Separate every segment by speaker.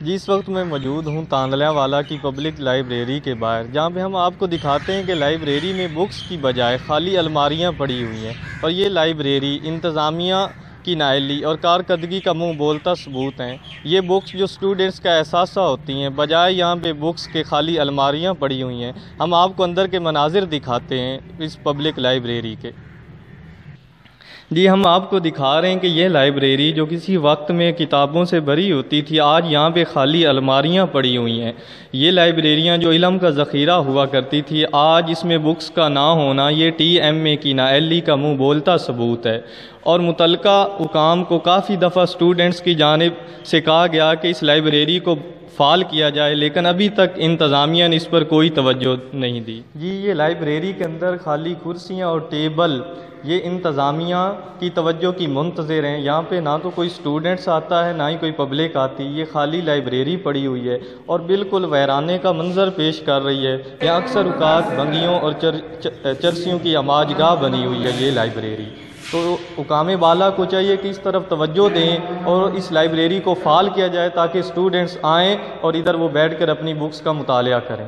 Speaker 1: جی اس وقت میں موجود ہوں تاندلیہ والا کی پبلک لائبریری کے باہر، جہاں پہ ہم آپ کو دکھاتے ہیں کہ لائبریری میں بکس کی بجائے خالی الماریاں پڑی ہوئی ہیں، اور یہ لائبریری انتظامیہ کی نااہلی اور کارکردگی کا منہ بولتا ثبوت ہیں۔ یہ بکس جو اسٹوڈنٹس کا احساسہ ہوتی ہیں، بجائے یہاں پہ بکس کے خالی الماریاں پڑی ہوئی ہیں۔ ہم آپ کو اندر کے مناظر دکھاتے ہیں اس پبلک لائبریری کے۔ جی ہم آپ کو دکھا رہے ہیں کہ یہ لائبریری جو کسی وقت میں کتابوں سے بھری ہوتی تھی، آج یہاں پہ خالی الماریاں پڑی ہوئی ہیں۔ یہ لائبریریاں جو علم کا ذخیرہ ہوا کرتی تھی، آج اس میں بکس کا نہ ہونا یہ ٹی ایم اے کی نااہلی کا منہ بولتا ثبوت ہے۔ اور متعلقہ حکام کو کافی دفعہ اسٹوڈنٹس کی جانب سے کہا گیا کہ اس لائبریری کو فعال کیا جائے، لیکن ابھی تک انتظامیہ نے اس پر کوئی توجہ نہیں دی۔ جی یہ لائبریری کے اندر خالی کرسیاں اور ٹیبل یہ انتظامیہ کی توجہ کی منتظر ہیں۔ یہاں پہ نہ تو کوئی اسٹوڈنٹس آتا ہے، نہ ہی کوئی پبلک آتی۔ یہ خالی لائبریری پڑی ہوئی ہے اور بالکل ویرانے کا منظر پیش کر رہی ہے۔ یہاں اکثر اوقات بھنگیوں اور چرسیوں کی آماج گاہ بنی ہوئی ہے یہ لائبریری۔ تو حکام بالا کو چاہیے کہ اس طرف توجہ دیں اور اس لائبریری کو فعال کیا جائے تاکہ اسٹوڈنٹس آئیں اور ادھر وہ بیٹھ کر اپنی بکس کا مطالعہ کریں۔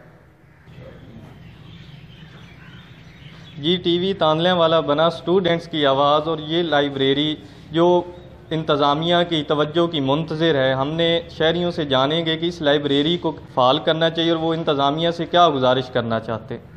Speaker 1: جی ٹی وی تاندلیہ والا بنا اسٹوڈنٹس کی آواز، اور یہ لائبریری جو انتظامیہ کی توجہ کی منتظر ہے۔ ہم نے شہریوں سے جانیں گے کہ اس لائبریری کو فعال کرنا چاہیے اور وہ انتظامیہ سے کیا گزارش کرنا چاہتے ہیں۔